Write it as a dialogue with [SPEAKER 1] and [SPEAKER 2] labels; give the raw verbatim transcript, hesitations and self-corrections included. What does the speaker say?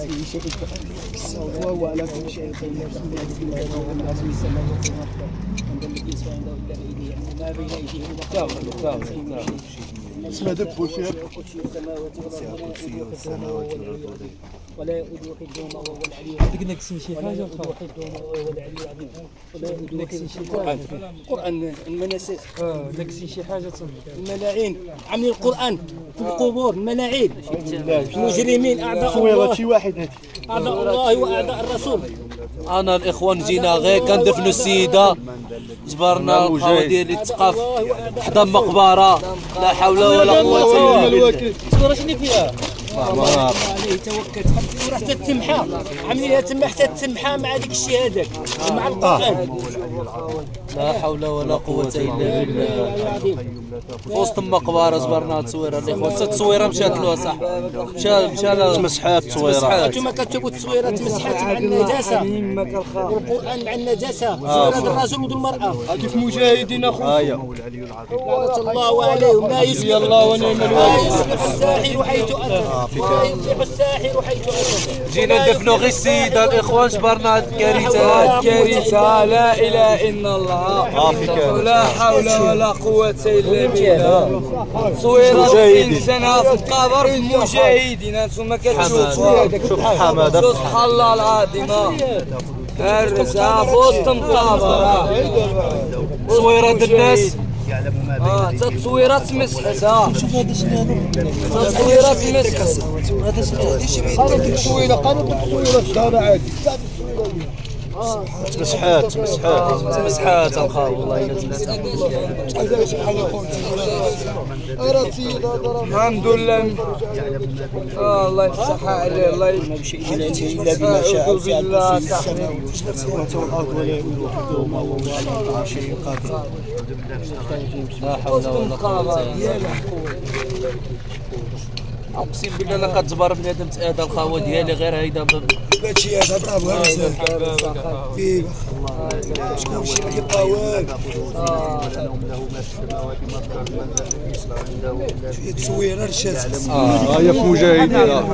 [SPEAKER 1] فيه شيء وهو على كل شيء قدير. الناس من السماوات والارض عند الذي يسوى عنده الا بايديه، يعني ما بين ايديهم وما اسمها دب فيها كرسي السماوات والارض ولا يؤوده حفظهما وهو العلي العظيم.
[SPEAKER 2] بدك نكسي شي حاجه
[SPEAKER 1] ولا حفظهما وهو العلي العظيم. ولا يؤوده حفظهما. القران المناسك
[SPEAKER 2] اه نكسي شي حاجه تصنع
[SPEAKER 1] الملاعين عاملين القران في القبور الملاعين المجرمين اعداء الله.
[SPEAKER 3] شي واحد هادي
[SPEAKER 1] اعداء الله واعداء الرسول.
[SPEAKER 4] انا الاخوان جينا غير كندفنوا السيده، جبرنا القهوه ديالي تقف حدا مقبره، لا حول ولا قوه الا بالله.
[SPEAKER 1] الصوره شنو فيها؟ الله عليه توكلت وراه تتمحى عاملينها تما حتى تتمحى مع ديك الشيء هذاك مع القران.
[SPEAKER 4] لا حول ولا قوه الا بالله. في وسط المقبره جبرنا التصويره الاخوان، حتى التصويره مشات له صح، مشى مشى
[SPEAKER 3] تمسحات التصويره.
[SPEAKER 1] انتم كتبوا التصويره تمسحات مع النجاسه والقران مع النجاسه وصوره الرجل ودو المراه.
[SPEAKER 3] كيف مجاهدين اخويا
[SPEAKER 1] لعنة الله عليهم. لا يصلح الله ونعم الوكيل. لا يصلح الساحر حيث اتى، لا يصلح الساحر حيث اتى.
[SPEAKER 4] جينا ندفنوا غير السيده الاخوان، جبرنا هاد الكارثه.
[SPEAKER 2] كارثه لا اله الا الله، لا حول ولا قوه الا بالله. تصويره الانسان في القبر في المجاهدين، انتم كتشوفوا
[SPEAKER 3] شوف حماده
[SPEAKER 2] سبحان الله العظيم. هرسه في وسط المقابره
[SPEAKER 4] تصويرات الناس
[SPEAKER 2] اه تصويرات مسحتها. شوف هذا شنو تصويرات مسحت. هذا شنو
[SPEAKER 3] هذا التصويره قالوا التصويره شهر عادي تمسحات تمسحات
[SPEAKER 4] تمسحات الخاو والله الا تمسحات.
[SPEAKER 2] الحمد لله. اه الله يفتح عليه. الله
[SPEAKER 1] يمشي الى الا بما شاء
[SPEAKER 2] بالله.
[SPEAKER 3] السماوات والارض ولا يؤوده حفظهما وهو على كل شيء قادر.
[SPEAKER 4] لا حول ولا قوه الا بالله. اقسم بالله لا كتجبر بنادم تاذى الخاوه ديالي غير هيدا.
[SPEAKER 3] هادشي هذا برافو هذا فيه شكون شي اللي قواك شي تصويره رشات اه هي في مجاهدين.